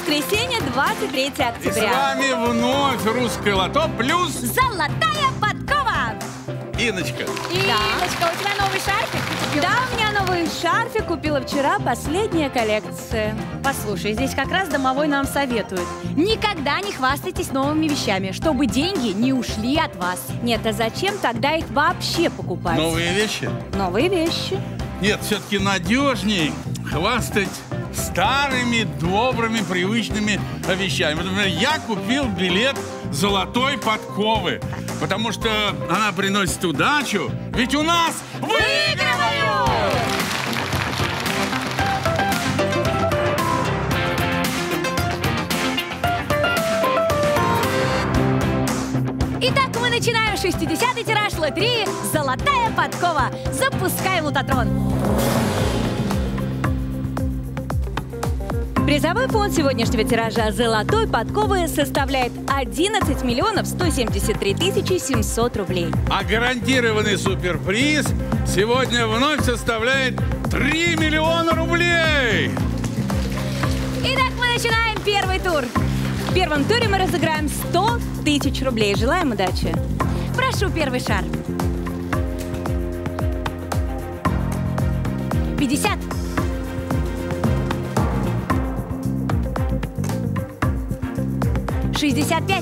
воскресенье, 23 И с октября. вами вновь «Русское лото» плюс Золотая подкова! Инночка. Инночка, у тебя новый шарфик? Да, у меня новый шарфик, купила вчера, последняя коллекция. Послушай, здесь как раз домовой нам советует. Никогда не хвастайтесь новыми вещами, чтобы деньги не ушли от вас. Нет, а зачем тогда их вообще покупать? Новые вещи? Новые вещи. Нет, все-таки надежней хвастать старыми, добрыми, привычными вещами. Вот, например, я купил билет золотой подковы, потому что она приносит удачу, ведь у нас выигрывают! Итак, мы начинаем 60-й тираж лотереи «Золотая подкова». Запускаем лототрон. Призовой фонд сегодняшнего тиража «Золотой подковы» составляет 11 миллионов 173 тысячи 700 рублей. А гарантированный суперприз сегодня вновь составляет 3 миллиона рублей! Итак, мы начинаем первый тур. В первом туре мы разыграем 100 тысяч рублей. Желаем удачи. Прошу первый шар. 50. 65.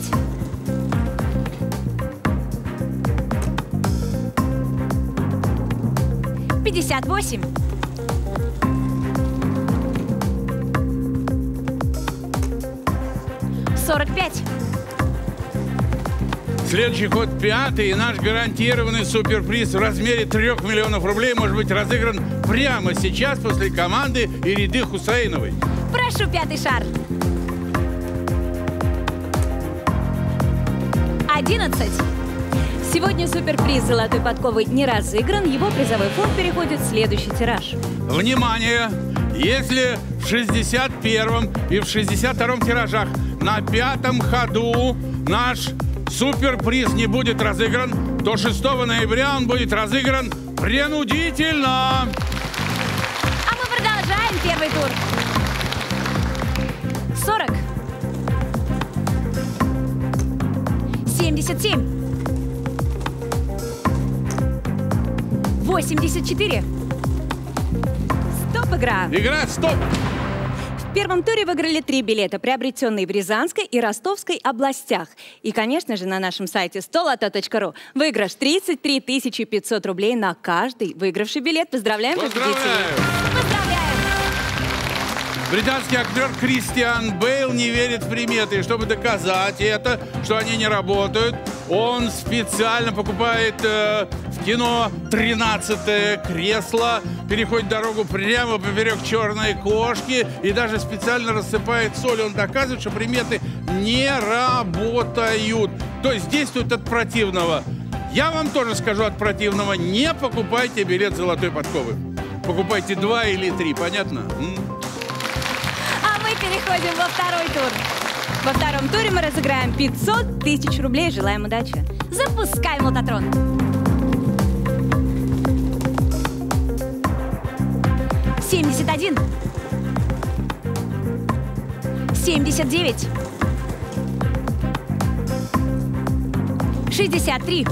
58. 45. Следующий ход пятый, и наш гарантированный суперприз в размере 3 миллионов рублей может быть разыгран прямо сейчас после команды Ириды Хусаиновой. Прошу пятый шар. 11. Сегодня суперприз «Золотой подковы» не разыгран. Его призовой фонд переходит в следующий тираж. Внимание! Если в 61-м и в 62-м тиражах на пятом ходу наш суперприз не будет разыгран, то 6 ноября он будет разыгран принудительно. А мы продолжаем первый тур. 40. 77. 84. Стоп, игра. Игра «Стоп». В первом туре выиграли 3 билета, приобретенные в Рязанской и Ростовской областях. И, конечно же, на нашем сайте 100loto.ru выигрыш 33 500 рублей на каждый выигравший билет. Поздравляем победителей! Поздравляем! Британский актер Кристиан Бейл не верит в приметы. И чтобы доказать это, что они не работают, он специально покупает в кино 13-е кресло, переходит дорогу прямо поперек черной кошки и даже специально рассыпает соль. Он доказывает, что приметы не работают. То есть действует от противного. Я вам тоже скажу от противного: не покупайте билет золотой подковы. Покупайте 2 или 3, понятно? А мы переходим во второй тур. Во втором туре мы разыграем 500 тысяч рублей. Желаем удачи. Запускаем лототрон. 71. 79. 63.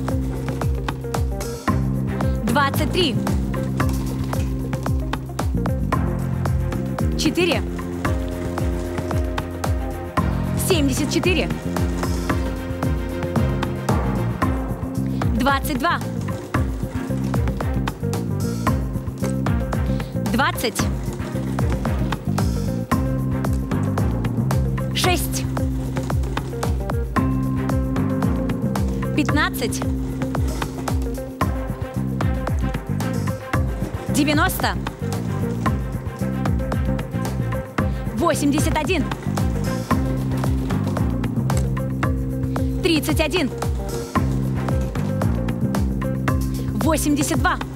23. 4. 74. 22. 20. 6. 15. 90. 81. 31. 82.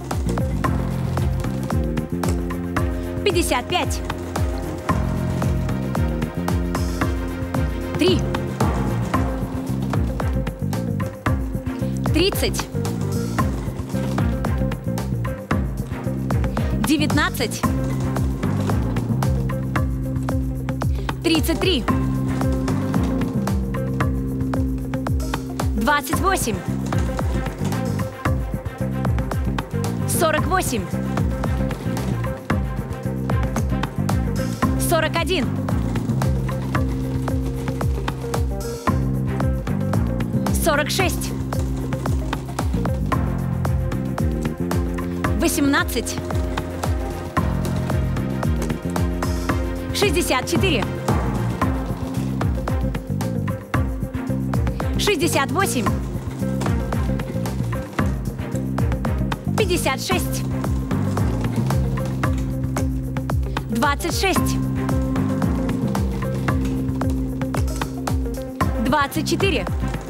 55. 3. 30. 19. 33. 28. 48. 41. 46. 18. 64. 68. 56. 26. 24.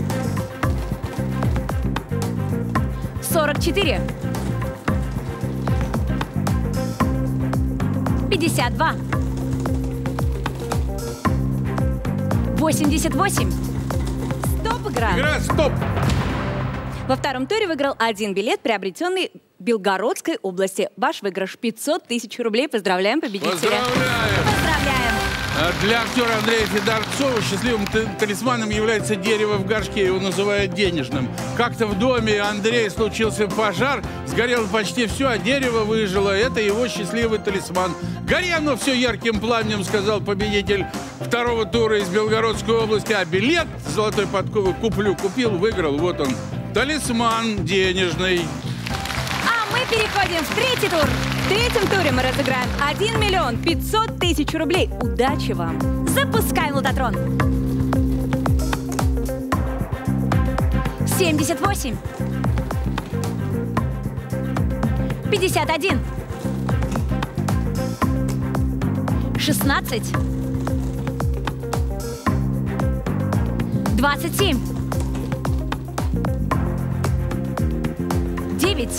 44. 52. 88. Стоп, игра. Игра «Стоп». Во втором туре выиграл один билет, приобретенный в Белгородской области. Ваш выигрыш 500 тысяч рублей. Поздравляем победителя. Поздравляем! Поздравляем! Для актера Андрея Федорцова счастливым талисманом является дерево в горшке. Его называют денежным. Как-то в доме Андрея случился пожар, сгорело почти все, а дерево выжило. Это его счастливый талисман. Гори оно все ярким пламенем, сказал победитель второго тура из Белгородской области. А билет золотой подковы купил, выиграл. Вот он, талисман денежный. А мы переходим в третий тур. В третьем туре мы разыграем 1 миллион 500 тысяч рублей. Удачи вам! Запускаем лототрон. 78. 51. 16. 27. 9.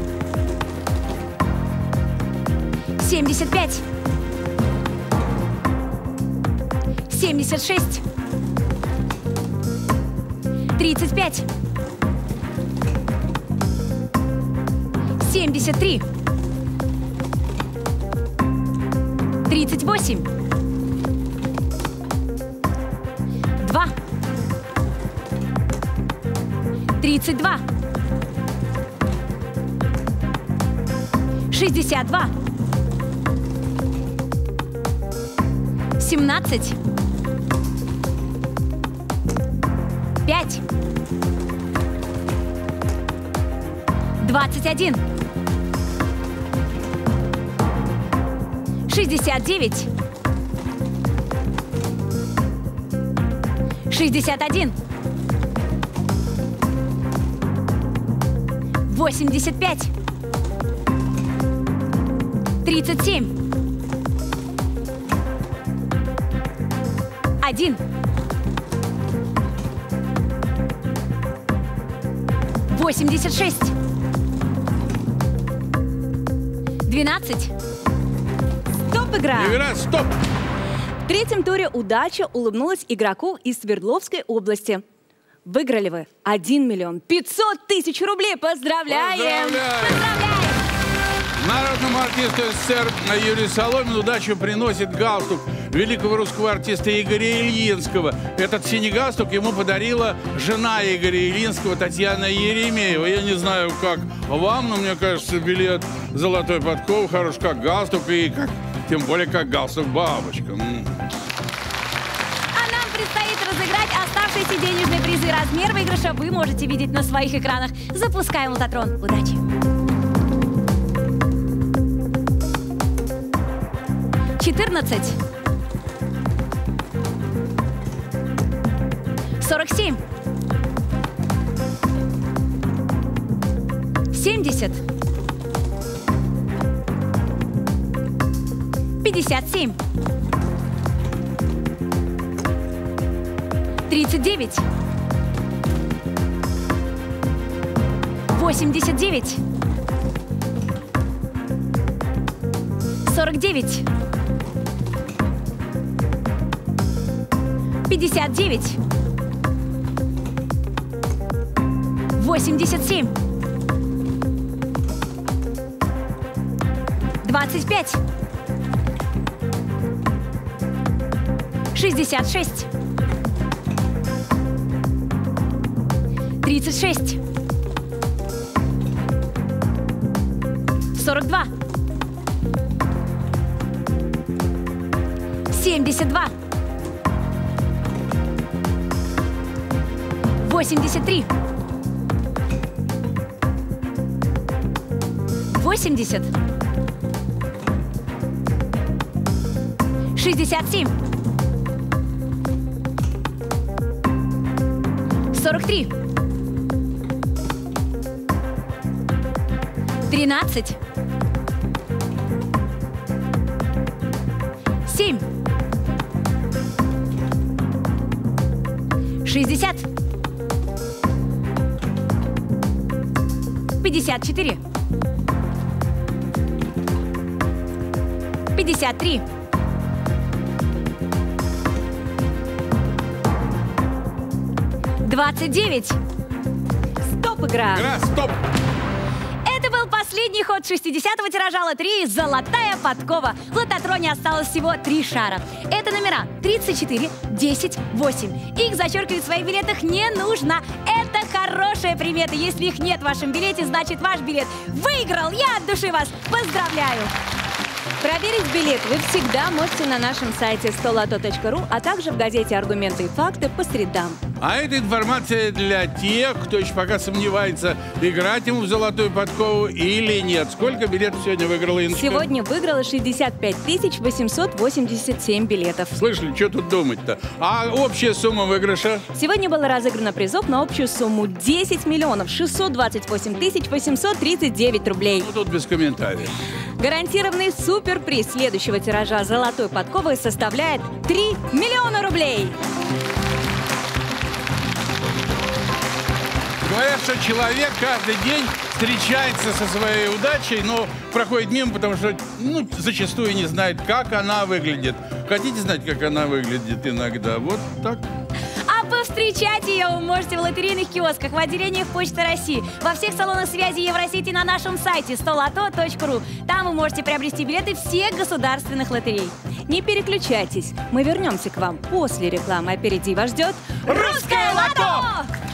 75. 76. 35. 73. 38. 2. 32. 62. 17. 5. 21. 69. 61. 85. 37. 1. 86. 12. Стоп, игра. Игра «Стоп». В третьем туре удача улыбнулась игроку из Свердловской области. Выиграли вы 1 миллион 500 тысяч рублей. Поздравляем! Поздравляем! Народному артисту СССР Юрию Соломину удачу приносит галстук великого русского артиста Игоря Ильинского. Этот синий галстук ему подарила жена Игоря Ильинского, Татьяна Еремеева. Я не знаю, как вам, но мне кажется, билет золотой подков хорош как галстук, и как, тем более как галстук бабочка. А нам предстоит разыграть оставшиеся денежные призы. Размер выигрыша вы можете видеть на своих экранах. Запускаем лототрон. Удачи! 14. 47. 70. 57. 39. 89. 49. 59. 87. 25. 66. 36. 42. 72. 83. 80. 67. 43. 13. 7. 60. 54. 53. 29. Стоп, игра. Игра, стоп. Это был последний ход 60-го тиража лотереи «Золотая подкова». В лототроне осталось всего 3 шара. Это номера 34, 10, 8. Их зачеркивать в своих билетах не нужно. Это хорошая примета. Если их нет в вашем билете, значит ваш билет выиграл. Я от души вас поздравляю. Проверить билет вы всегда можете на нашем сайте 100loto.ru, а также в газете «Аргументы и факты» по средам. А эта информация для тех, кто еще пока сомневается, играть ему в золотую подкову или нет. Сколько билетов сегодня выиграла Инночка? Сегодня выиграла 65 887 билетов. Слышали, что тут думать-то? А общая сумма выигрыша? Сегодня было разыграно призов на общую сумму 10 миллионов 628 тысяч 839 рублей. Ну, тут без комментариев. Гарантированный суперприз следующего тиража «Золотой подковы» составляет 3 миллиона рублей. Говорят, что человек каждый день встречается со своей удачей, но проходит мимо, потому что зачастую не знает, как она выглядит. Хотите знать, как она выглядит иногда? Вот так. А повстречать ее вы можете в лотерейных киосках, в отделениях Почты России, во всех салонах связи Евросети на нашем сайте 100loto.ru. Там вы можете приобрести билеты всех государственных лотерей. Не переключайтесь, мы вернемся к вам после рекламы. А впереди вас ждет Русское лото!